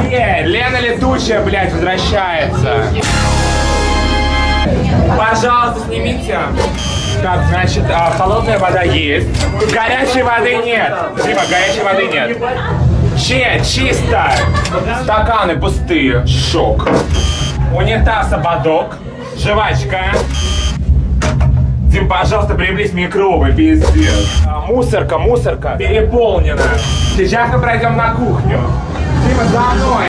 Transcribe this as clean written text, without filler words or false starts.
Лена Летучая, блядь, возвращается. Пожалуйста, снимите. Так, значит, холодная вода есть. Горячей воды нет. Дима, горячей воды нет. Чисто. Стаканы пустые. Шок. Унитаз, ободок. Жвачка. Дим, пожалуйста, приблизь микробы, пиздец. Мусорка переполнена. Сейчас мы пройдем на кухню. Дима, за мной.